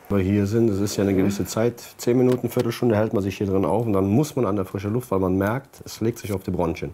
Weil hier sind, es ist ja eine gewisse Zeit, 10 Minuten, Viertelstunde hält man sich hier drin auf und dann muss man an der frischen Luft, weil man merkt, es legt sich auf die Bronchien.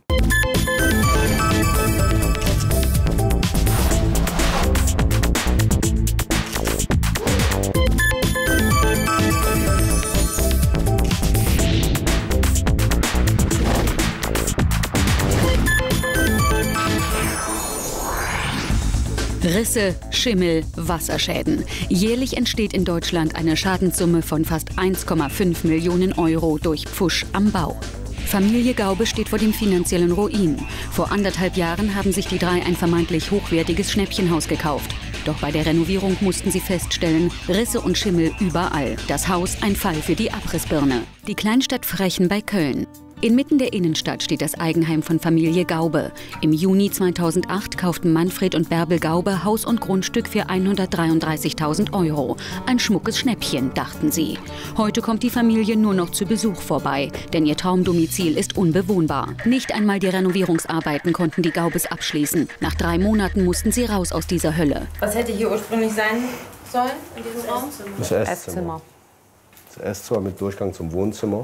Risse, Schimmel, Wasserschäden. Jährlich entsteht in Deutschland eine Schadenssumme von fast 1,5 Millionen Euro durch Pfusch am Bau. Familie Gaube steht vor dem finanziellen Ruin. Vor 1,5 Jahren haben sich die drei ein vermeintlich hochwertiges Schnäppchenhaus gekauft. Doch bei der Renovierung mussten sie feststellen, Risse und Schimmel überall. Das Haus ein Fall für die Abrissbirne. Die Kleinstadt Frechen bei Köln. Inmitten der Innenstadt steht das Eigenheim von Familie Gaube. Im Juni 2008 kauften Manfred und Bärbel Gaube Haus und Grundstück für 133.000 Euro. Ein schmuckes Schnäppchen, dachten sie. Heute kommt die Familie nur noch zu Besuch vorbei, denn ihr Traumdomizil ist unbewohnbar. Nicht einmal die Renovierungsarbeiten konnten die Gaubes abschließen. Nach 3 Monaten mussten sie raus aus dieser Hölle. Was hätte hier ursprünglich sein sollen in diesem Raum? Das Esszimmer. Das Esszimmer mit Durchgang zum Wohnzimmer.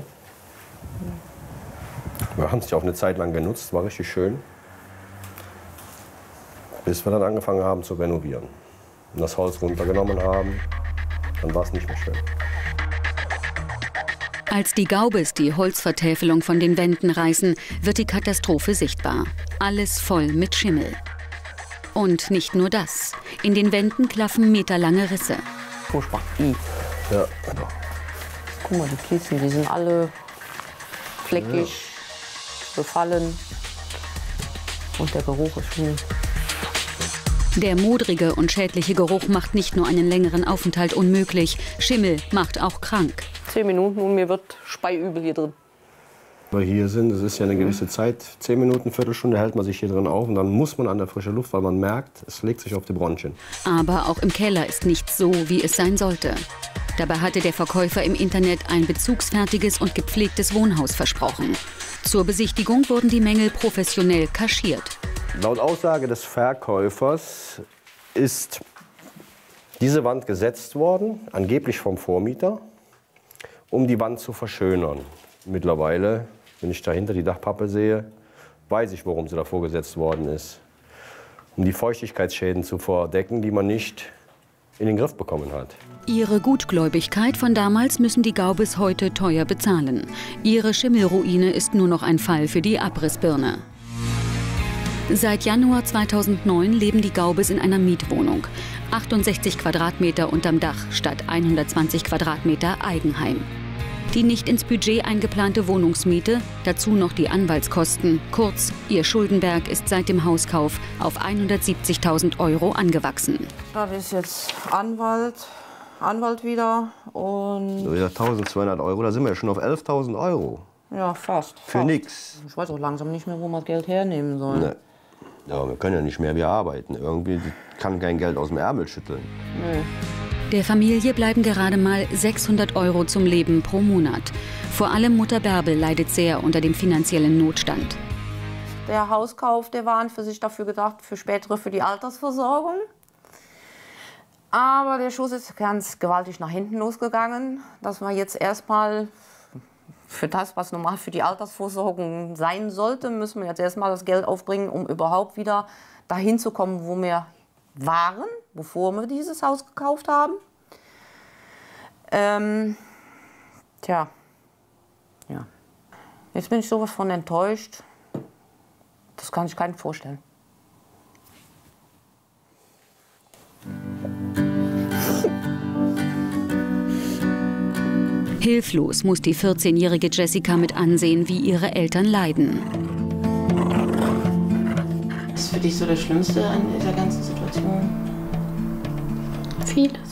Wir haben es ja auch eine Zeit lang genutzt, war richtig schön. Bis wir dann angefangen haben zu renovieren. Und das Holz runtergenommen haben, dann war es nicht mehr schön. Als die Gaubes die Holzvertäfelung von den Wänden reißen, wird die Katastrophe sichtbar. Alles voll mit Schimmel. Und nicht nur das. In den Wänden klaffen meterlange Risse. Furchtbar. Ja, genau. Guck mal, die Kissen, die sind alle fleckig, befallen. Und der Geruch ist schlimm. Der modrige und schädliche Geruch macht nicht nur einen längeren Aufenthalt unmöglich, Schimmel macht auch krank. 10 Minuten und mir wird speiübel hier drin. Weil hier sind, es ist ja eine gewisse Zeit, 10 Minuten, Viertelstunde hält man sich hier drin auf und dann muss man an der frischen Luft, weil man merkt, es legt sich auf die Bronchien. Aber auch im Keller ist nichts so, wie es sein sollte. Dabei hatte der Verkäufer im Internet ein bezugsfertiges und gepflegtes Wohnhaus versprochen. Zur Besichtigung wurden die Mängel professionell kaschiert. Laut Aussage des Verkäufers ist diese Wand gesetzt worden, angeblich vom Vormieter, um die Wand zu verschönern. Mittlerweile, wenn ich dahinter die Dachpappe sehe, weiß ich, warum sie davor gesetzt worden ist. Um die Feuchtigkeitsschäden zu verdecken, die man nicht in den Griff bekommen hat. Ihre Gutgläubigkeit von damals müssen die Gaubes heute teuer bezahlen. Ihre Schimmelruine ist nur noch ein Fall für die Abrissbirne. Seit Januar 2009 leben die Gaubes in einer Mietwohnung. 68 Quadratmeter unterm Dach statt 120 Quadratmeter Eigenheim. Die nicht ins Budget eingeplante Wohnungsmiete, dazu noch die Anwaltskosten. Kurz, ihr Schuldenberg ist seit dem Hauskauf auf 170.000 Euro angewachsen. Das ist jetzt Anwalt wieder und... So wieder 1.200 Euro, da sind wir ja schon auf 11.000 Euro. Ja, fast. Für nix. Ich weiß auch langsam nicht mehr, wo man das Geld hernehmen soll. Nee. Ja, wir können ja nicht mehr, wir arbeiten. Irgendwie kann kein Geld aus dem Ärmel schütteln. Nee. Der Familie bleiben gerade mal 600 Euro zum Leben pro Monat. Vor allem Mutter Bärbel leidet sehr unter dem finanziellen Notstand. Der Hauskauf, der war an für sich dafür gedacht, für die Altersversorgung. Aber der Schuss ist ganz gewaltig nach hinten losgegangen, dass wir jetzt erstmal für das, was normal für die Altersvorsorgung sein sollte, müssen wir jetzt erstmal das Geld aufbringen, um überhaupt wieder dahin zu kommen, wo wir waren, bevor wir dieses Haus gekauft haben. Tja, ja. Jetzt bin ich sowas von enttäuscht. Das kann sich keinem vorstellen. Hilflos muss die 14-jährige Jessica mit ansehen, wie ihre Eltern leiden. Was ist für dich so das Schlimmste an dieser ganzen Situation? Vieles.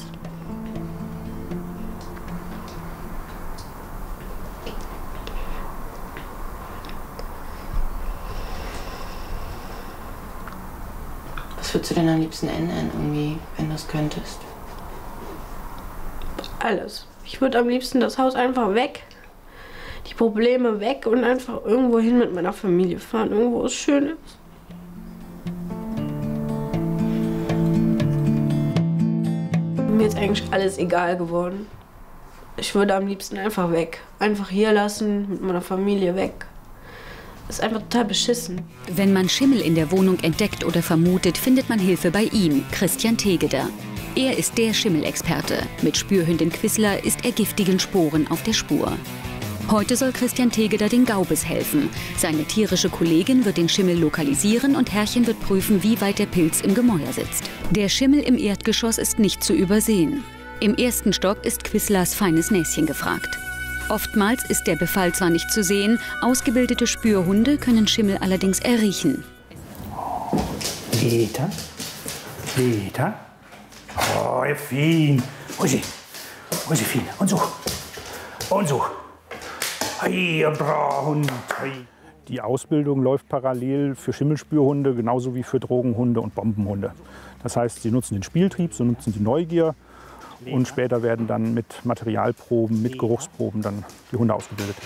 Was würdest du denn am liebsten ändern, irgendwie, wenn du es könntest? Alles. Ich würde am liebsten das Haus einfach weg, die Probleme weg und einfach irgendwo hin mit meiner Familie fahren, irgendwo wo es schön ist. mir jetzt eigentlich alles egal geworden. Ich würde am liebsten einfach weg. Einfach hier lassen, mit meiner Familie weg. Das ist einfach total beschissen. Wenn man Schimmel in der Wohnung entdeckt oder vermutet, findet man Hilfe bei ihm, Christian Tegeder. Er ist der Schimmelexperte. Mit Spürhündin Quisla ist er giftigen Sporen auf der Spur. Heute soll Christian Tegeder den Gaubis helfen. Seine tierische Kollegin wird den Schimmel lokalisieren und Herrchen wird prüfen, wie weit der Pilz im Gemäuer sitzt. Der Schimmel im Erdgeschoss ist nicht zu übersehen. Im ersten Stock ist Quislas feines Näschen gefragt. Oftmals ist der Befall zwar nicht zu sehen, ausgebildete Spürhunde können Schimmel allerdings erriechen. Peter, Peter. Oh, fein. Wo ist sie fein? Und so. Und so. Hey, Hund. Die Ausbildung läuft parallel für Schimmelspürhunde, genauso wie für Drogenhunde und Bombenhunde. Das heißt, sie nutzen den Spieltrieb, sie nutzen die Neugier. Und später werden dann mit Materialproben, mit Geruchsproben dann die Hunde ausgebildet.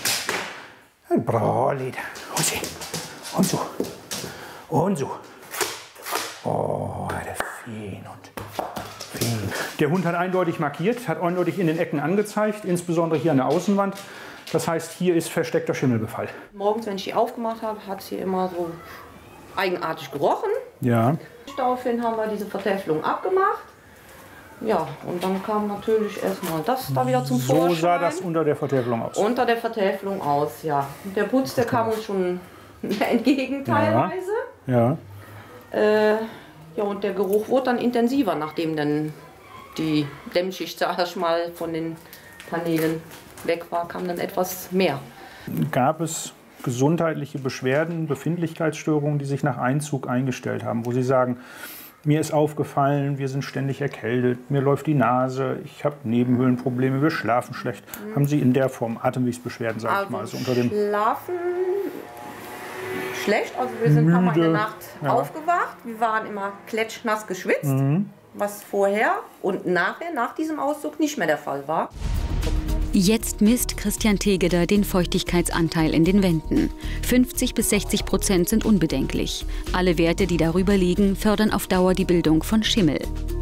Und so. Und so. Oh, der Feenhund. Der Hund hat eindeutig markiert, hat eindeutig in den Ecken angezeigt, insbesondere hier an der Außenwand. Das heißt, hier ist versteckter Schimmelbefall. Morgens, wenn ich die aufgemacht habe, hat sie immer so eigenartig gerochen. Ja. Daraufhin haben wir diese Vertäfelung abgemacht. Ja, und dann kam natürlich erstmal das da wieder zum Vorschein. So sah das unter der Vertäfelung aus. Unter der Vertäfelung aus, ja. Und der Putz, der kam uns schon entgegen teilweise. Ja. Ja, und der Geruch wurde dann intensiver, nachdem dann die Dämmschicht, sag ich mal, von den Paneelen weg war, kam dann etwas mehr. Gab es gesundheitliche Beschwerden, Befindlichkeitsstörungen, die sich nach Einzug eingestellt haben, wo Sie sagen, mir ist aufgefallen, wir sind ständig erkältet, mir läuft die Nase, ich habe Nebenhöhlenprobleme, wir schlafen schlecht. Haben Sie in der Form Atemwegsbeschwerden, sage ich mal? Also unter dem Schlafen schlecht, also wir sind ein paar Mal in der Nacht aufgewacht, wir waren immer klatschnass geschwitzt, was vorher und nachher, nach diesem Auszug nicht mehr der Fall war. Jetzt misst Christian Tegeder den Feuchtigkeitsanteil in den Wänden. 50–60% sind unbedenklich. Alle Werte, die darüber liegen, fördern auf Dauer die Bildung von Schimmel.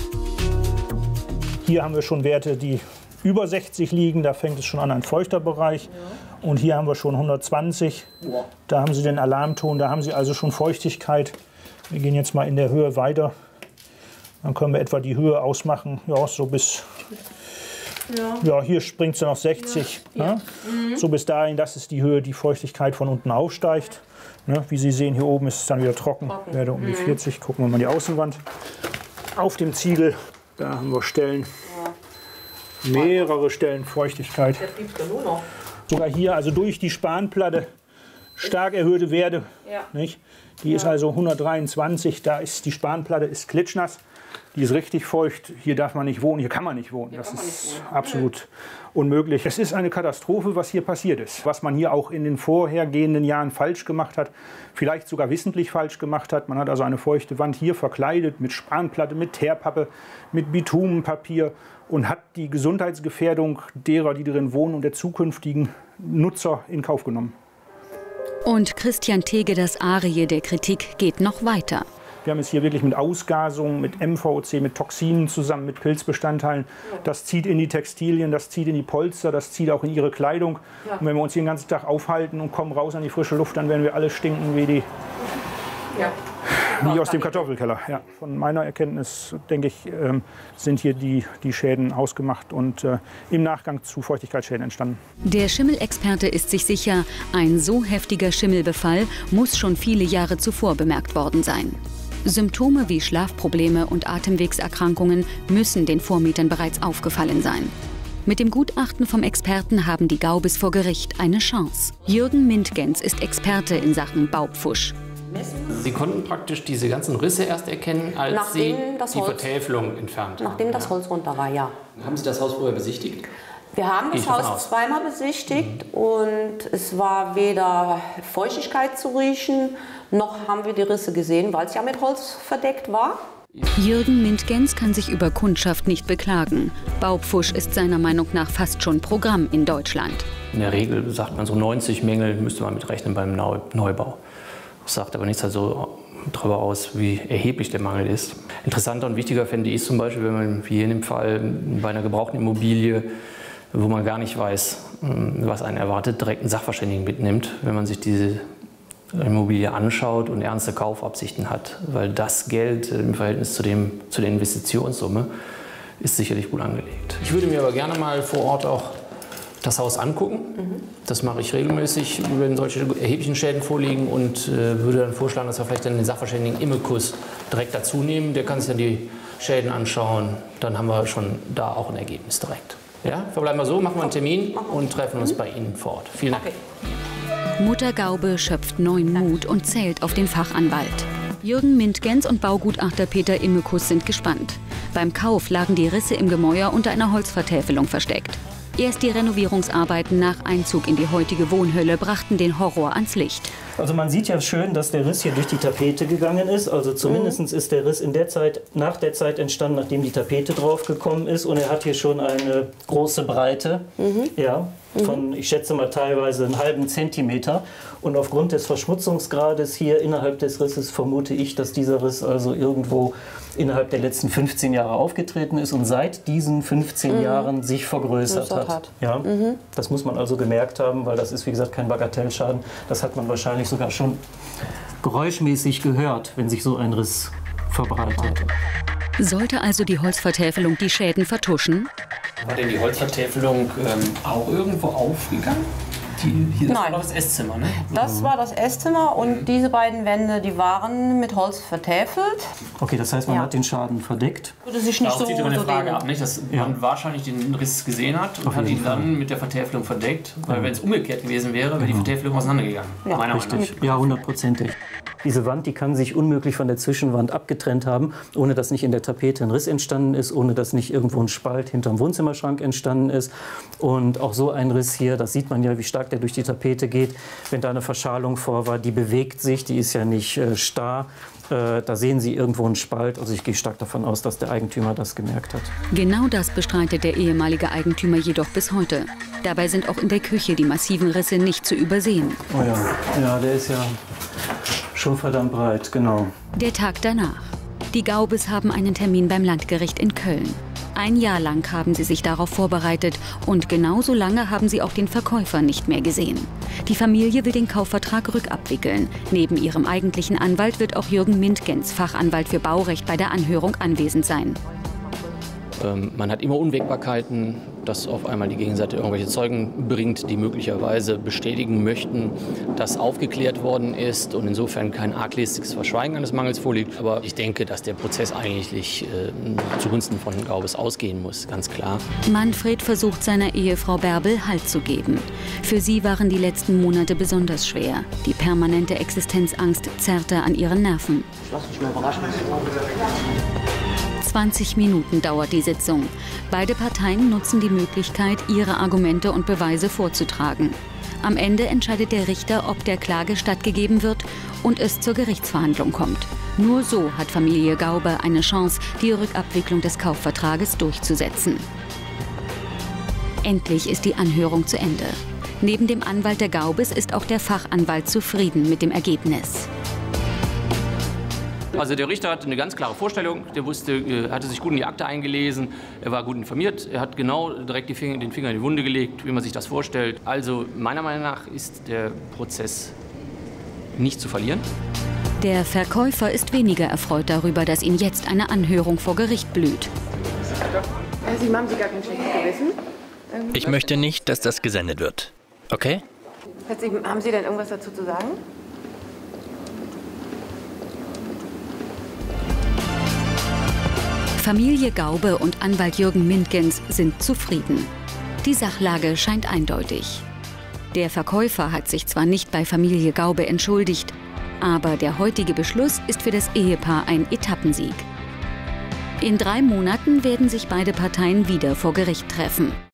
Hier haben wir schon Werte, die über 60 liegen, da fängt es schon an, ein feuchter Bereich. Und hier haben wir schon 120, da haben Sie den Alarmton, da haben Sie also schon Feuchtigkeit. Wir gehen jetzt mal in der Höhe weiter. Dann können wir etwa die Höhe ausmachen, ja, so bis... Ja, hier springt es dann auf 60. Ja. Ne? So bis dahin, das ist die Höhe, die Feuchtigkeit von unten aufsteigt. Ne? Wie Sie sehen, hier oben ist es dann wieder trocken. Werde um die 40. Gucken wir mal die Außenwand. Auf dem Ziegel, da haben wir Stellen, mehrere Stellen Feuchtigkeit. Sogar hier, also durch die Spanplatte, stark erhöhte Werte. Nicht? Die ist also 123, da ist die Spanplatte ist klitschnass. Die ist richtig feucht. Hier darf man nicht wohnen, hier kann man nicht wohnen. Das ist absolut unmöglich. Es ist eine Katastrophe, was hier passiert ist. Was man hier auch in den vorhergehenden Jahren falsch gemacht hat, vielleicht sogar wissentlich falsch gemacht hat. Man hat also eine feuchte Wand hier verkleidet mit Spanplatte, mit Teerpappe, mit Bitumenpapier und hat die Gesundheitsgefährdung derer, die darin wohnen und der zukünftigen Nutzer in Kauf genommen. Und Christian Tegeders Arie der Kritik geht noch weiter. Wir haben es hier wirklich mit Ausgasung, mit MVC, mit Toxinen zusammen, mit Pilzbestandteilen. Das zieht in die Textilien, das zieht in die Polster, das zieht auch in ihre Kleidung. Und wenn wir uns hier den ganzen Tag aufhalten und kommen raus an die frische Luft, dann werden wir alle stinken wie aus dem Kartoffelkeller. Ja. Von meiner Erkenntnis, denke ich, sind hier die Schäden hausgemacht und im Nachgang zu Feuchtigkeitsschäden entstanden. Der Schimmelexperte ist sich sicher, ein so heftiger Schimmelbefall muss schon viele Jahre zuvor bemerkt worden sein. Symptome wie Schlafprobleme und Atemwegserkrankungen müssen den Vormietern bereits aufgefallen sein. Mit dem Gutachten vom Experten haben die Gaubis vor Gericht eine Chance. Jürgen Mintgens ist Experte in Sachen Baupfusch. Sie konnten praktisch diese ganzen Risse erst erkennen, als Sie die Vertäfelung entfernt haben. Nachdem das Holz runter war, ja. Haben Sie das Haus vorher besichtigt? Wir haben das Haus zweimal besichtigt und es war weder Feuchtigkeit zu riechen, noch haben wir die Risse gesehen, weil es ja mit Holz verdeckt war. Jürgen Mintgens kann sich über Kundschaft nicht beklagen. Baupfusch ist seiner Meinung nach fast schon Programm in Deutschland. In der Regel sagt man so 90 Mängel müsste man mitrechnen beim Neubau. Das sagt aber nichts. Also darüber aus, wie erheblich der Mangel ist. Interessanter und wichtiger fände ich zum Beispiel, wenn man, wie in dem Fall, bei einer gebrauchten Immobilie, wo man gar nicht weiß, was einen erwartet, direkt einen Sachverständigen mitnimmt, wenn man sich diese Immobilie anschaut und ernste Kaufabsichten hat. Weil das Geld im Verhältnis zu der Investitionssumme ist sicherlich gut angelegt. Ich würde mir aber gerne mal vor Ort auch das Haus angucken. Das mache ich regelmäßig, wenn solche erheblichen Schäden vorliegen, und würde dann vorschlagen, dass wir vielleicht den Sachverständigen Immekus direkt dazu nehmen. Der kann sich dann die Schäden anschauen. Dann haben wir schon da auch ein Ergebnis direkt. Ja, verbleiben wir so, machen wir einen Termin und treffen uns bei Ihnen vor Ort. Vielen Dank. Okay. Mutter Gaube schöpft neuen Mut und zählt auf den Fachanwalt. Jürgen Mintgens und Baugutachter Peter Immekus sind gespannt. Beim Kauf lagen die Risse im Gemäuer unter einer Holzvertäfelung versteckt. Erst die Renovierungsarbeiten nach Einzug in die heutige Wohnhölle brachten den Horror ans Licht. Also man sieht ja schön, dass der Riss hier durch die Tapete gegangen ist. Also zumindest ist der Riss nach der Zeit entstanden, nachdem die Tapete draufgekommen ist. Und er hat hier schon eine große Breite, ja, von, ich schätze mal, teilweise einen halben Zentimeter. Und aufgrund des Verschmutzungsgrades hier innerhalb des Risses vermute ich, dass dieser Riss also irgendwo innerhalb der letzten 15 Jahre aufgetreten ist und seit diesen 15 Jahren sich vergrößert hat. Ja, das muss man also gemerkt haben, weil das ist, wie gesagt, kein Bagatellschaden. Das hat man wahrscheinlich sogar schon geräuschmäßig gehört, wenn sich so ein Riss verbreitet. Sollte also die Holzvertäfelung die Schäden vertuschen? War denn die Holzvertäfelung auch irgendwo aufgegangen? Das war das Esszimmer, ne? Das war das Esszimmer, und diese beiden Wände, die waren mit Holz vertäfelt. Okay, das heißt, man hat den Schaden verdeckt. Würde sich nicht Darauf zieht eine Frage ab, nicht? Dass man wahrscheinlich den Riss gesehen hat und hat ihn dann mit der Vertäfelung verdeckt. Weil wenn es umgekehrt gewesen wäre, wäre die Vertäfelung auseinandergegangen. Ja, richtig. Ja, 100%. Diese Wand, die kann sich unmöglich von der Zwischenwand abgetrennt haben, ohne dass nicht in der Tapete ein Riss entstanden ist, ohne dass nicht irgendwo ein Spalt hinterm Wohnzimmerschrank entstanden ist. Und auch so ein Riss hier, das sieht man ja, wie stark der durch die Tapete geht. Wenn da eine Verschalung vor war, die bewegt sich, die ist ja nicht starr. Da sehen Sie irgendwo einen Spalt. Also ich gehe stark davon aus, dass der Eigentümer das gemerkt hat. Genau das bestreitet der ehemalige Eigentümer jedoch bis heute. Dabei sind auch in der Küche die massiven Risse nicht zu übersehen. Oh ja, ja, der ist ja schon verdammt breit, genau. Der Tag danach. Die Gaubes haben einen Termin beim Landgericht in Köln. Ein Jahr lang haben sie sich darauf vorbereitet, und genauso lange haben sie auch den Verkäufer nicht mehr gesehen. Die Familie will den Kaufvertrag rückabwickeln. Neben ihrem eigentlichen Anwalt wird auch Jürgen Mintgens, Fachanwalt für Baurecht, bei der Anhörung anwesend sein. Man hat immer Unwägbarkeiten, dass auf einmal die Gegenseite irgendwelche Zeugen bringt, die möglicherweise bestätigen möchten, dass aufgeklärt worden ist und insofern kein arglistiges Verschweigen eines Mangels vorliegt. Aber ich denke, dass der Prozess eigentlich zugunsten von Gaubes ausgehen muss, ganz klar. Manfred versucht seiner Ehefrau Bärbel Halt zu geben. Für sie waren die letzten Monate besonders schwer. Die permanente Existenzangst zerrte an ihren Nerven. Lass mich mal überraschen. 20 Minuten dauert die Sitzung. Beide Parteien nutzen die Möglichkeit, ihre Argumente und Beweise vorzutragen. Am Ende entscheidet der Richter, ob der Klage stattgegeben wird und es zur Gerichtsverhandlung kommt. Nur so hat Familie Gaube eine Chance, die Rückabwicklung des Kaufvertrages durchzusetzen. Endlich ist die Anhörung zu Ende. Neben dem Anwalt der Gaubes ist auch der Fachanwalt zufrieden mit dem Ergebnis. Also der Richter hatte eine ganz klare Vorstellung, der hatte sich gut in die Akte eingelesen, er war gut informiert, er hat genau direkt den Finger in die Wunde gelegt, wie man sich das vorstellt. Also meiner Meinung nach ist der Prozess nicht zu verlieren. Der Verkäufer ist weniger erfreut darüber, dass ihm jetzt eine Anhörung vor Gericht blüht. Sie haben Sie gar kein schlechtes Gewissen? Ich möchte nicht, dass das gesendet wird. Okay? Haben Sie denn irgendwas dazu zu sagen? Familie Gaube und Anwalt Jürgen Mintgens sind zufrieden. Die Sachlage scheint eindeutig. Der Verkäufer hat sich zwar nicht bei Familie Gaube entschuldigt, aber der heutige Beschluss ist für das Ehepaar ein Etappensieg. In 3 Monaten werden sich beide Parteien wieder vor Gericht treffen.